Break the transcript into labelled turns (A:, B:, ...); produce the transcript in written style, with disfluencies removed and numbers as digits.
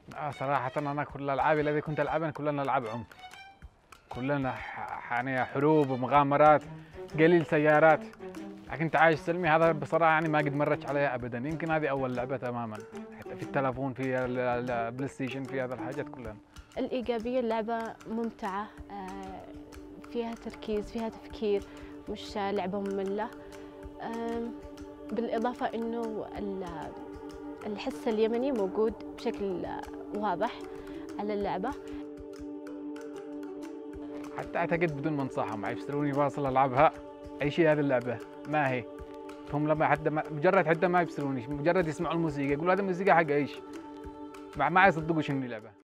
A: صراحة أنا كل الألعاب التي كنت ألعبها كلها ألعاب عنف، كلنا يعني حروب ومغامرات، قليل سيارات. لكن تعايش سلمي هذا بصراحة يعني ما قد مرت عليها أبدا، يمكن هذه أول لعبة تماما، حتى في التلفون في البلاي ستيشن في هذا الحاجات كلها.
B: الإيجابية اللعبة ممتعة، فيها تركيز فيها تفكير، مش لعبة مملة. بالإضافة إنه الحس اليمني موجود بشكل واضح على اللعبة.
A: حتى أعتقد بدون ما أنصحهم ما يشتروني واصل ألعبها أي شيء هذه اللعبة ما هي. هم لما حتى مجرد حتى ما يبصرونيش، مجرد يسمعوا الموسيقى يقولوا هذه الموسيقى حق ايش؟ ما يصدقوا شنو لعبة.